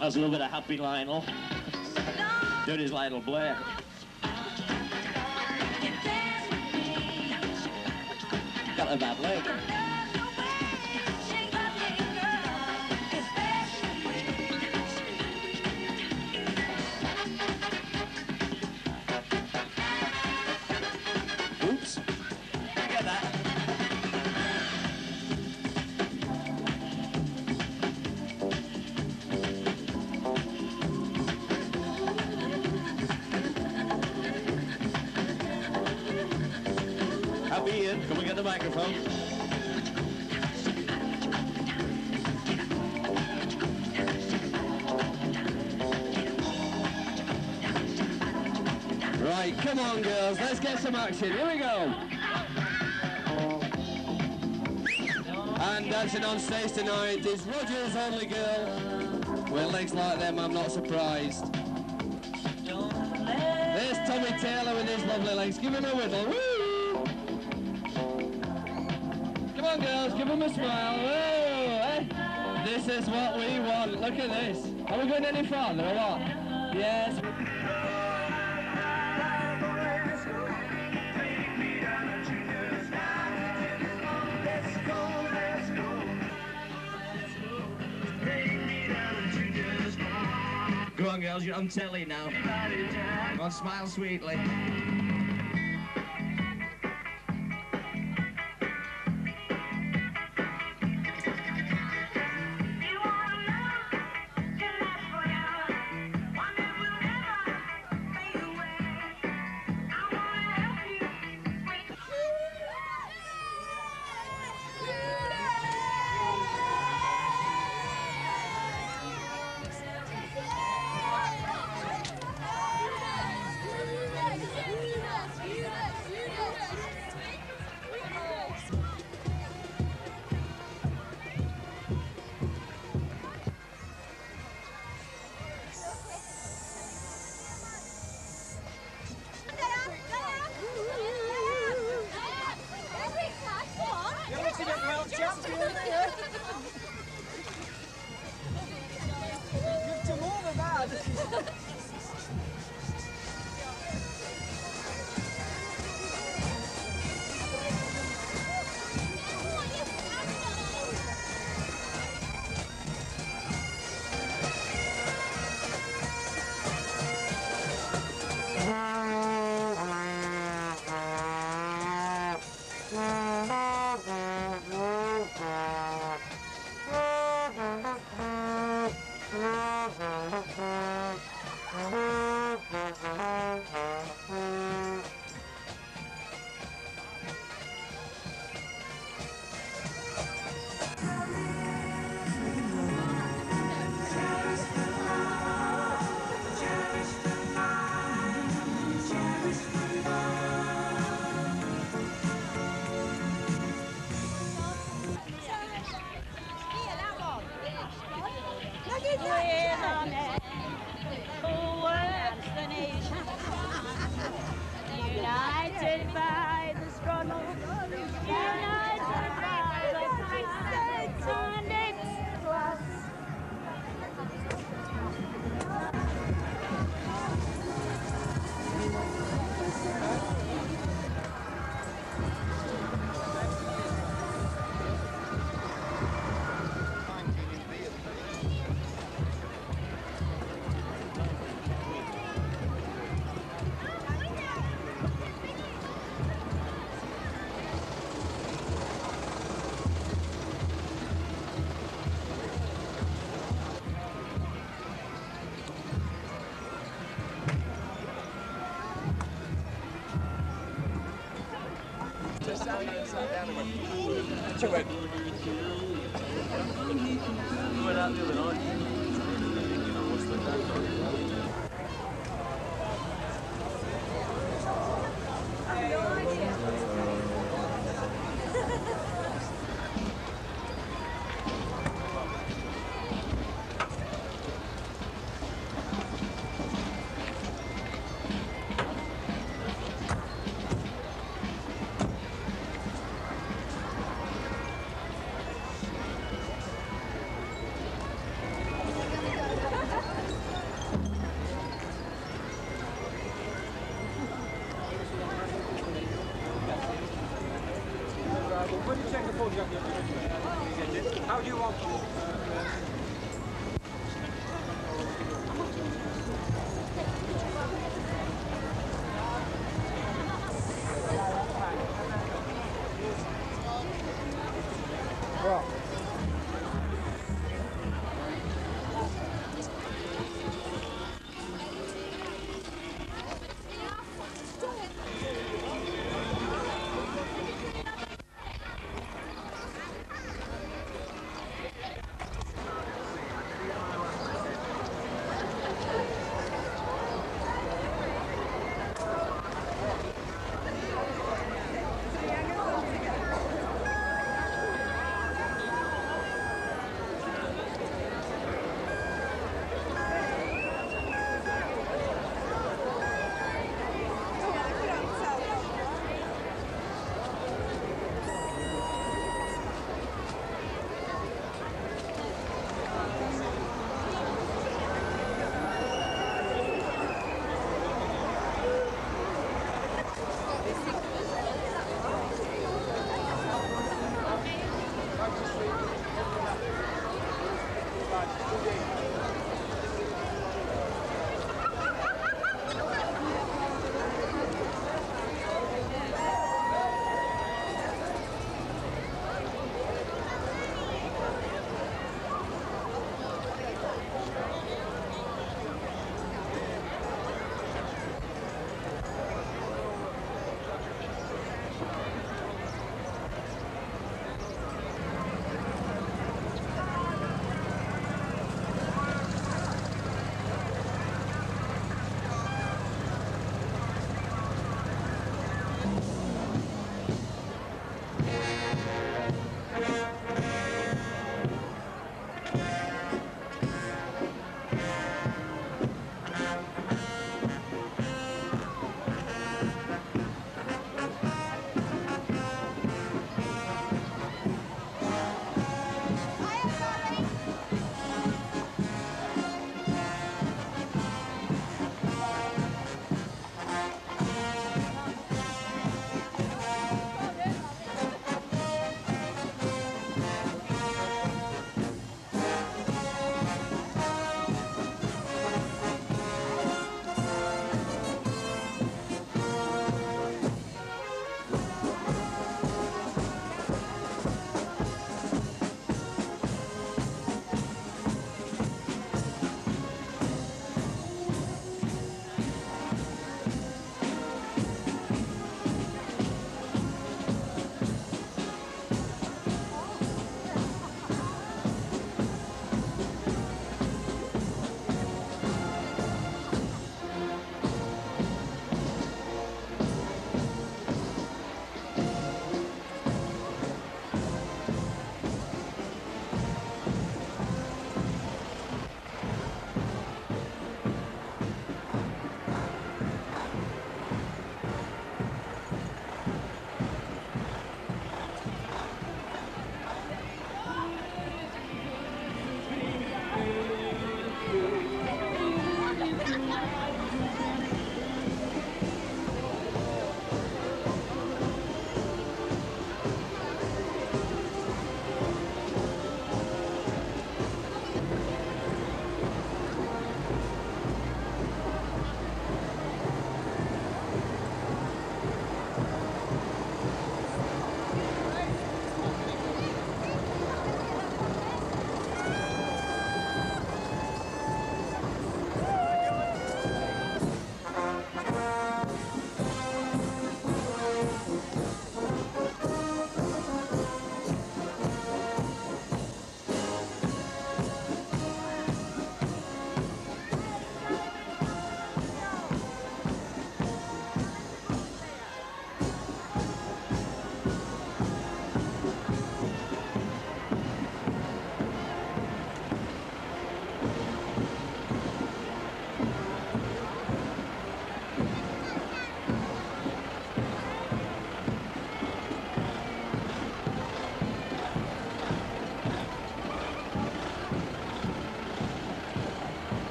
That's a little bit of happy Lionel. Doing his Lionel Blair. Got a bad leg. Oops. Get that. Happy Ian, come and get the microphone. Right, come on girls, let's get some action. Here we go. And dancing on stage tonight is Roger's only girl. With legs like them, I'm not surprised. There's Tommy Taylor with his lovely legs. Give him a whittle. Woo! Come on girls, give him a smile. Woo! Eh? This is what we want. Look at this. Are we going any farther or what? Yes. Go on girls, you're on telly now. Come on, smile sweetly. United by the struggle, united by the fight, and it's us. She went. We went out the other night. You know, what's the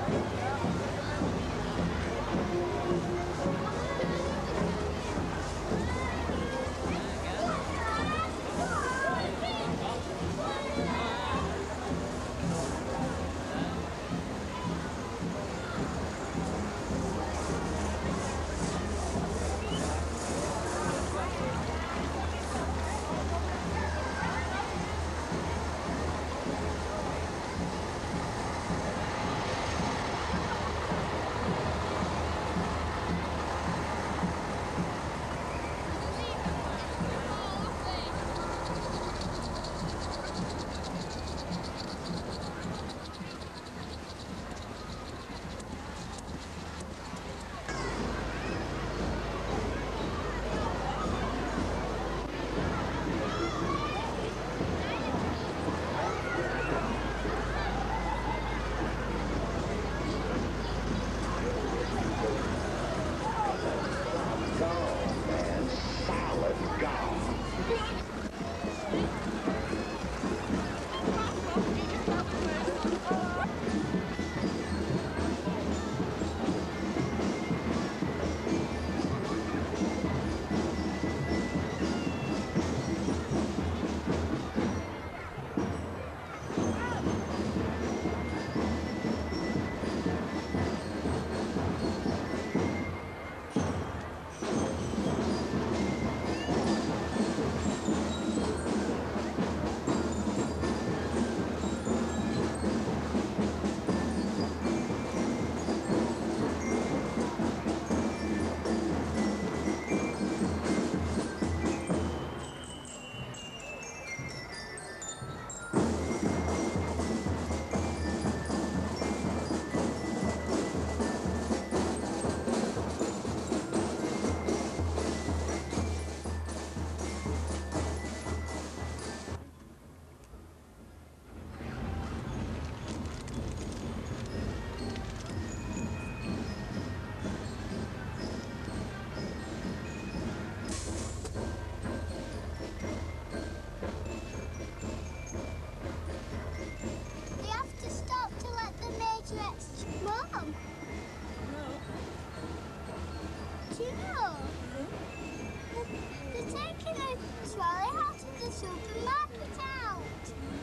Supermarket out.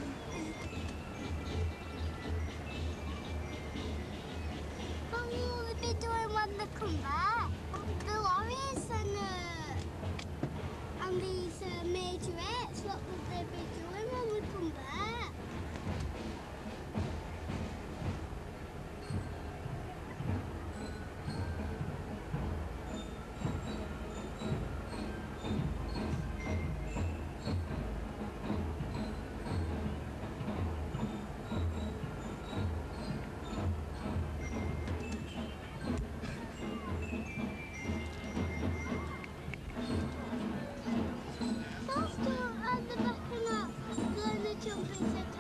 What will they be doing when they come back? The lorries and these majorettes, what will they be doing when we come back? Jumping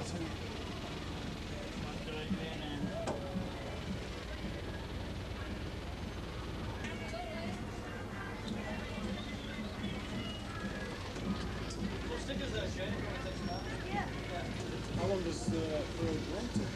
How long does the road run to?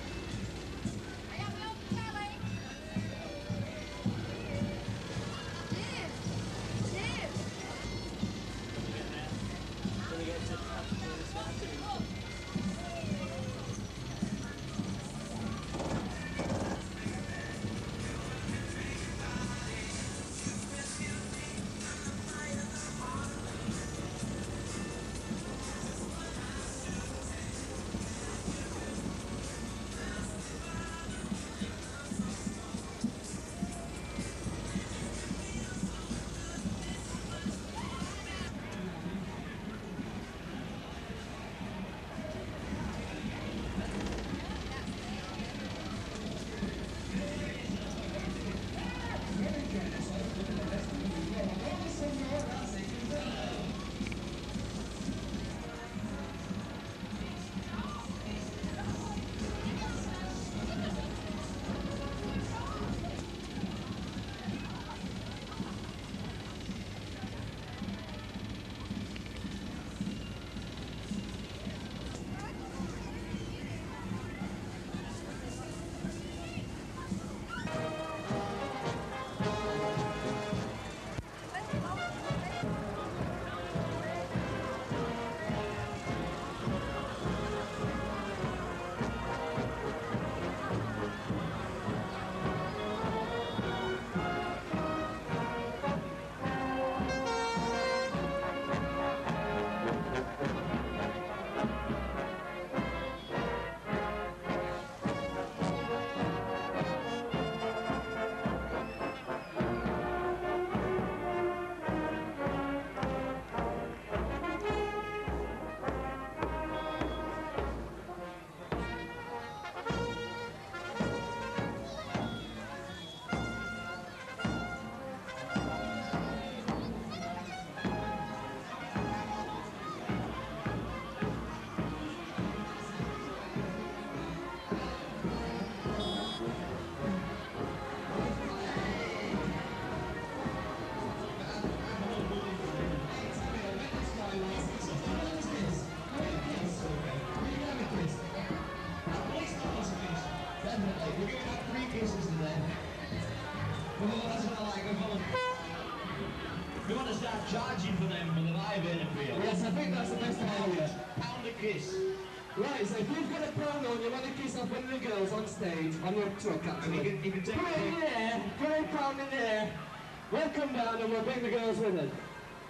We want to start charging for them for the live interview. Yes, I think that's the best idea. Pound a kiss. Right, so if you've got a pound on, you want to kiss off one of the girls on stage, on your truck actually. And you can take put it in the air, put a pound in the air, we'll come down and we'll bring the girls with us.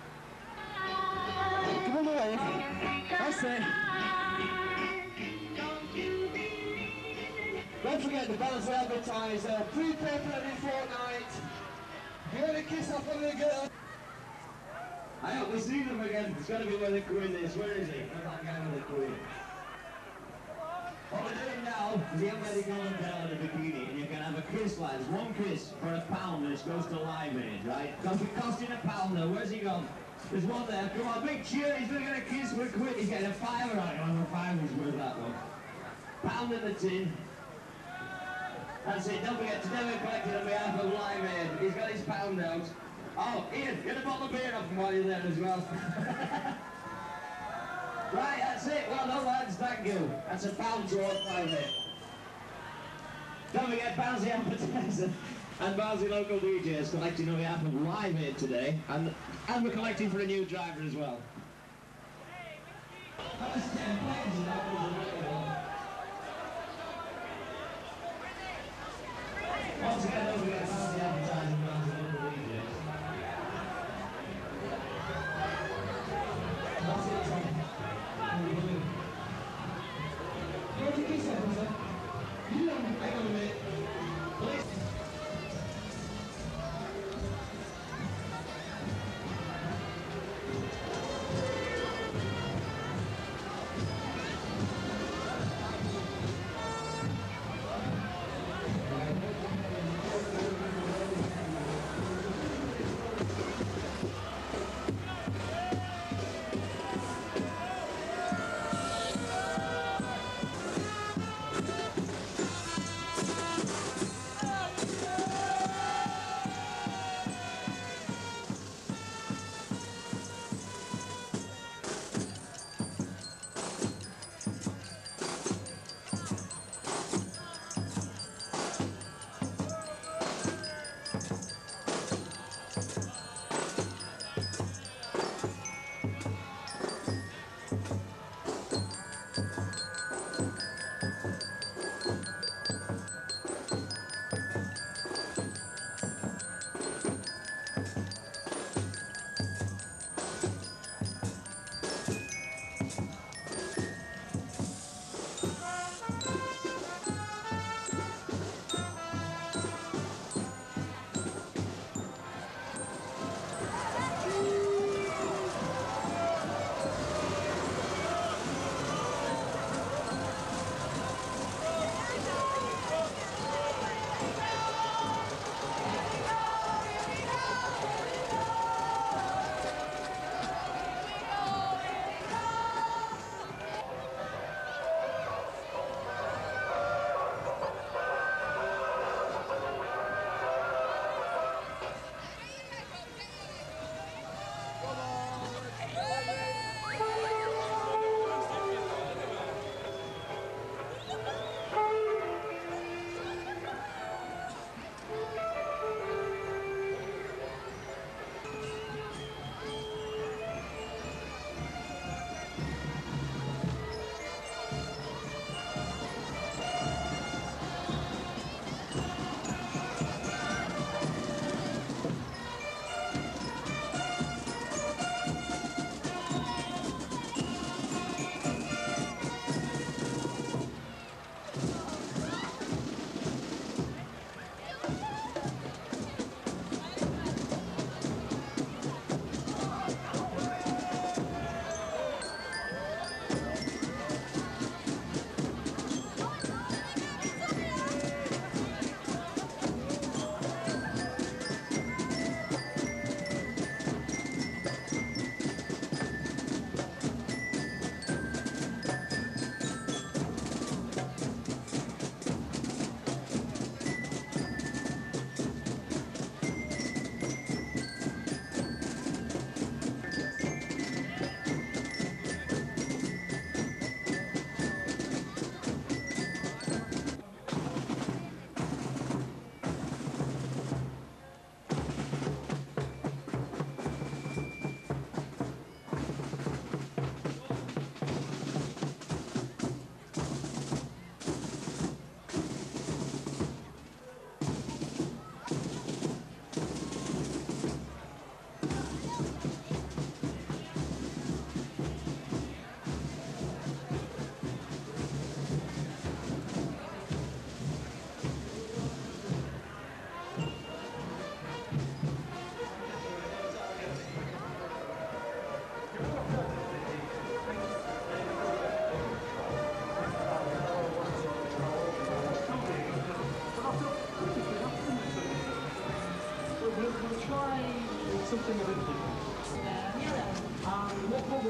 Come on away. That's it. Don't forget the Barnsley advertiser, free paper every fortnight. If you want to kiss off one of the girls. I hope we see them again. It's got to be where the Queen is. Where is he? Not that guy with the Queen. What we're doing now is the young lady going down in a bikini, and you can have a kiss, lads. One kiss for £1, and it goes to Live Aid, right? Costing £1 now. Where's he gone? There's one there. Come on, big cheer. He's going to get a kiss for a quid. He's getting a fiver on it. Oh, £5 worth that one. Pound in the tin. That's it. Don't forget to never collect it on behalf of Live Aid. He's got his pound out. Oh, Ian, get a bottle of beer off him while you're there as well. Right, that's it. Well done, lads. Thank you. That's £1 towards Live Aid. Don't forget Barnsley advertiser and Barnsley local DJs collecting on behalf of Live Aid today, and we're collecting for a new driver as well. Once again, don't forget Barnsley advertising and Barnsley local DJs. That's it, Tom. You want to kiss her, sir? You don't, hang on a minute. Please.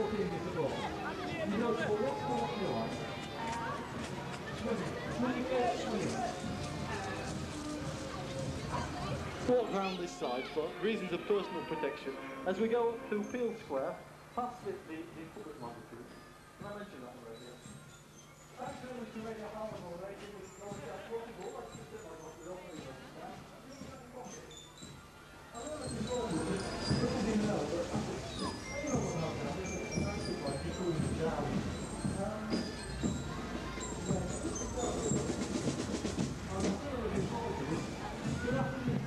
team gets the ball. You know, for what sport you like? Swimming. Swimming. Walk round this side for reasons of personal protection as we go up to Peel Square, past the public laboratory. Can I mention that already? Thanks very much to Radio Harlem already. It was going to be a floating ball. Let's just sit like what we all do. I don't know if you know this, but you know, but you know what happened. It's actually like you're doing the job. Good afternoon.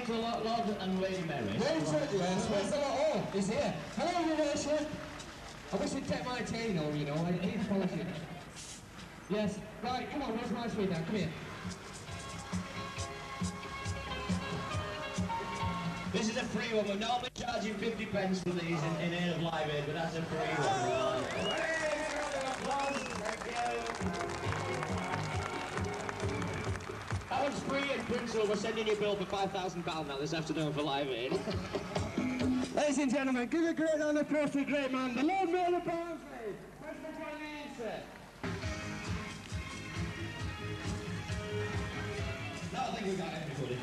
morning to Lord and Lady Mary. Richard, yes, where's the lot? Oh, he's here. Hello, Your Worship. I wish you'd take my chain home, you know, I need polishing. Yes, right, come on, where's my sweet now? Come here. This is a free one. We're normally charging 50 pence for these in aid of Live Aid, but that's a free one. Thank you. That one's free in principle. We're sending you a bill for £5,000 now this afternoon for Live Aid. Ladies and gentlemen, give a great round of applause to the great man, the Lord Mayor of Barnsley. Thanks for joining in, sir. No, I think we got everybody.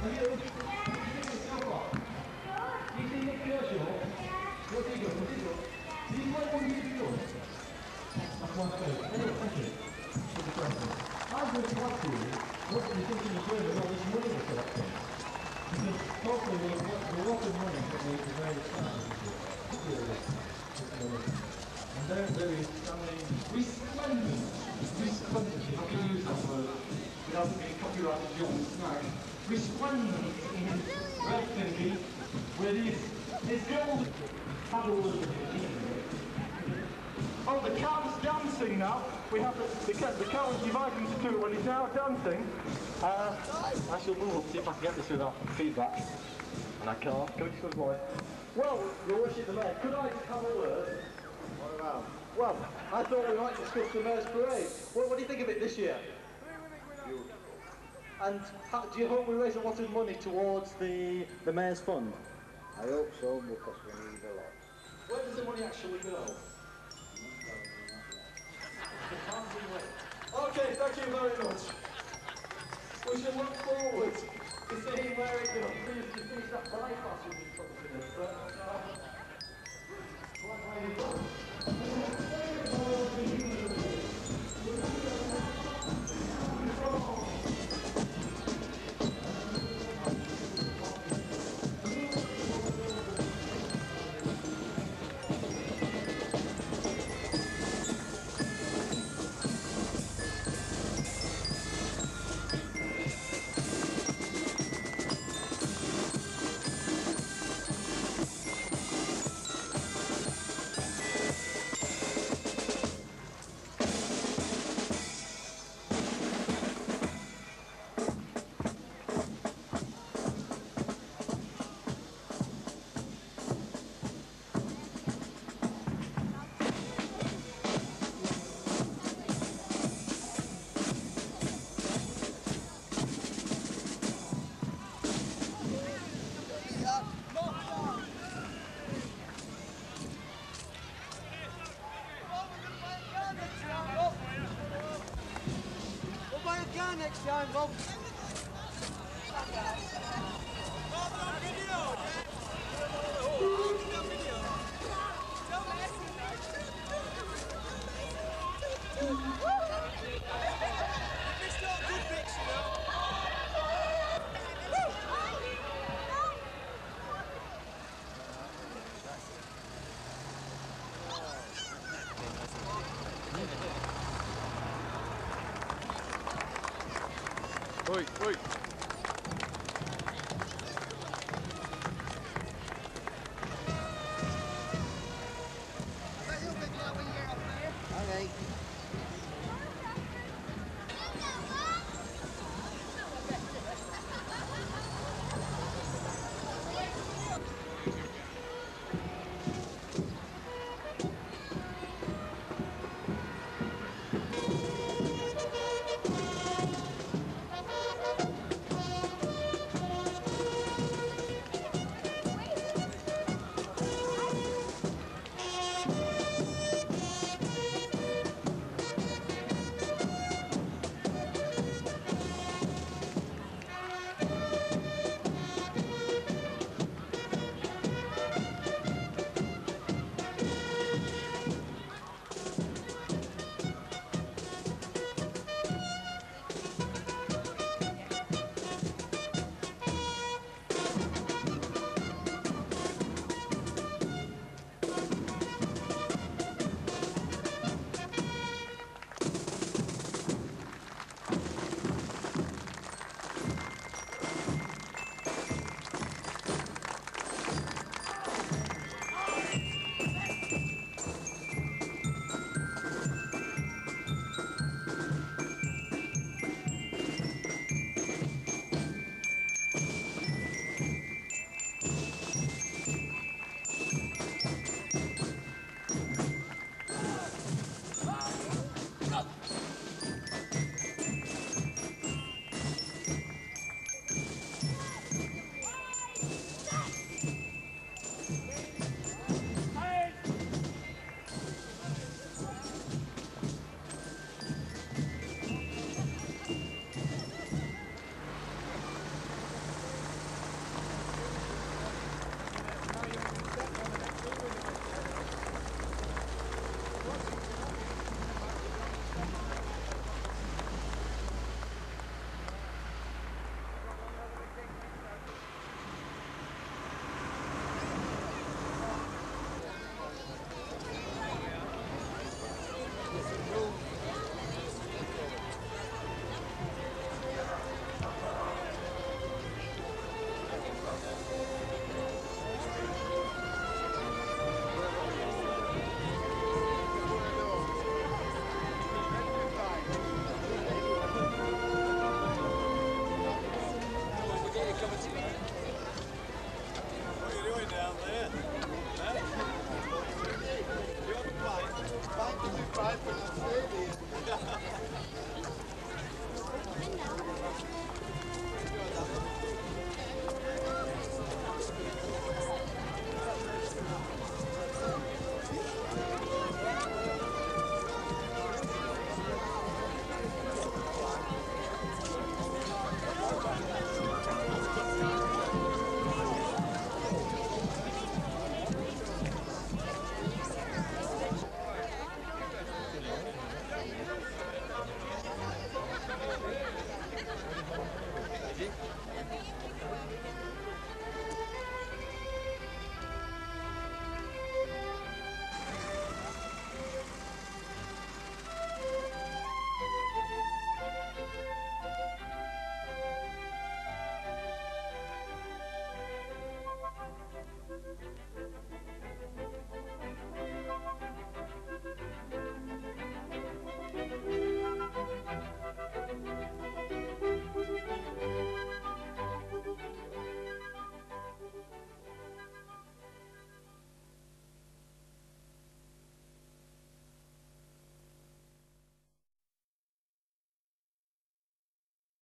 And there is something resplendent, if I can use that word without being copyrighted John Snack, resplendent in red thingy with his gold paddle. Oh, the cat's dancing now. We have the cat was divided into two when he's now dancing. I shall move up, see if I can get this without feedback. And I can't. Go to the boy. Well, Your Worship the Mayor, could I have a word? What about? Well, I thought we might discuss the Mayor's Parade. What do you think of it this year? And do you hope we raise a lot of money towards the Mayor's Fund? I hope so, because we need a lot. Where does the money actually go? Okay, thank you very much. We shall look forward to seeing where it goes. Please finish that bypass with me, next time, Bob. Oi, oi.